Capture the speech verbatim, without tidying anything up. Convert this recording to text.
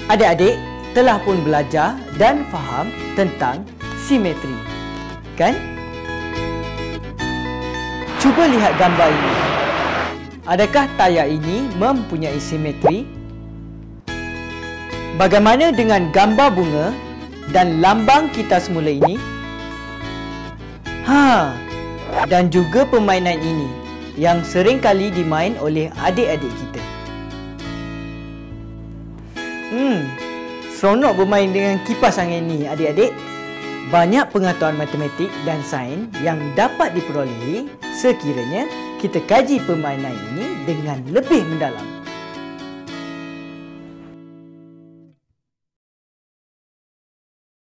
Adik-adik telah pun belajar dan faham tentang simetri, kan? Cuba lihat gambar ini. Adakah tayak ini mempunyai simetri? Bagaimana dengan gambar bunga dan lambang kita semula ini? Ha, dan juga permainan ini yang sering kali dimain oleh adik-adik kita. Hmm, seronok bermain dengan kipas angin ni adik-adik. Banyak pengetahuan matematik dan sains yang dapat diperolehi sekiranya kita kaji permainan ini dengan lebih mendalam.